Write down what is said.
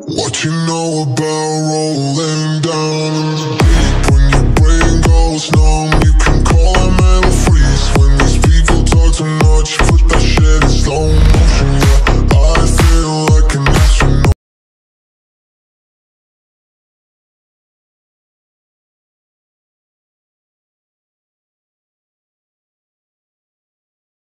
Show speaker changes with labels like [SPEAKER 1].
[SPEAKER 1] What you know about rolling down in the deep when your brain goes numb?